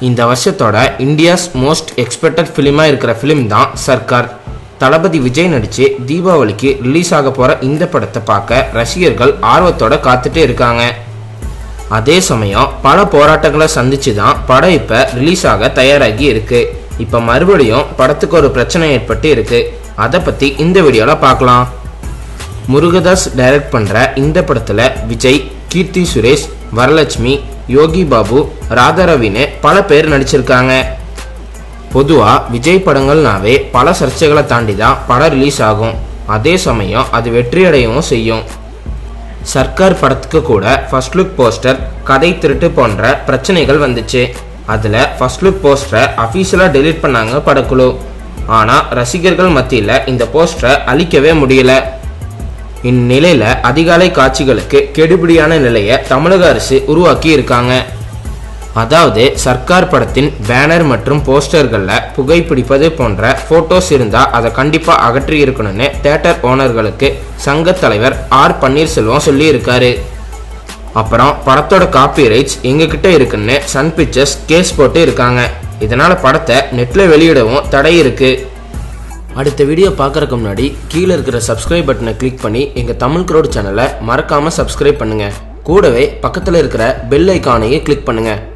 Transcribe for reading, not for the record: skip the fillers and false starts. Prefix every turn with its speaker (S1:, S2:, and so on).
S1: இந்த வருஷத்தோட India's most expected ஃபிலிமா இருக்கிற ஃபிலிம் தான் சர்க்கார். தளபதி விஜய் நடிச்சு தீபாவளிக்கு ரிலீஸ் ஆக போற இந்த படத்தை பார்க்க ரசிகர்கள் ஆர்வத்தோட காத்துட்டு இருக்காங்க. அதே சமயம் பல போராட்டங்களை சந்திச்சு தான் படம் இப்ப ரிலீஸ் ஆக தயாராகி இருக்கு. இப்ப மறுபடியும் படத்துக்கு ஒரு பிரச்சனை ஏற்பட்டு இருக்கு. அதை பத்தி இந்த வீடியோல பார்க்கலாம். முருகதாஸ் டைரக்ட் பண்ற இந்த படத்துல விஜய், கீர்த்தி சுரேஷ், வரலட்சுமி, யோகி பாபு, ராதாரவின்னு பல பேர் நடிச்சிருக்காங்க. பொதுவா விஜய் படங்கள்னாவே பல சர்ச்சைகளை தாண்டி தான் படம் ரிலீஸ் ஆகும். அதே சமயம் அது வெற்றியடையவும் செய்யும். சர்க்கார் படத்துக்கு கூட ஃபர்ஸ்ட் லுக் போஸ்டர், கதை திருட்டு போன்ற பிரச்சனைகள் வந்துச்சு. அதுல ஃபர்ஸ்ட் லுக் போஸ்டரை அஃபீஷியலா டெலீட் பண்ணாங்க படக்குழு. ஆனா ரசிகர்கள் மத்தியில இந்த போஸ்டரை அழிக்கவே முடியல. இந்நிலையில அதிகாலை காட்சிகளுக்கு கெடுபிடியான நிலையை தமிழக அரசு உருவாக்கி இருக்காங்க. அதாவது சர்க்கார் படத்தின் பேனர் மற்றும் போஸ்டர்கள்ல புகைப்பிடிப்பது போன்ற போட்டோஸ் இருந்தா அதை கண்டிப்பா அகற்றி இருக்கணும்னு தியேட்டர் ஓனர்களுக்கு சங்க தலைவர் ஆர் பன்னீர்செல்வம் சொல்லி இருக்காரு. அப்புறம் படத்தோட காப்பி ரைட்ஸ் எங்ககிட்ட இருக்குன்னு சன் பிக்சர்ஸ் கேஸ் போட்டு இருக்காங்க. இதனால படத்தை நெட்ல வெளியிடவும் தடை இருக்கு. அடுத்த வீடியோ பார்க்கறதுக்கு முன்னாடி கீழே இருக்கிற சப்ஸ்கிரைப் பட்டனை கிளிக் பண்ணி எங்க தமிழ் க்ரௌட் சேனலை மறக்காம சப்ஸ்கிரைப் பண்ணுங்க. கூடவே பக்கத்துல இருக்கிற பெல் ஐகானையும் கிளிக் பண்ணுங்க.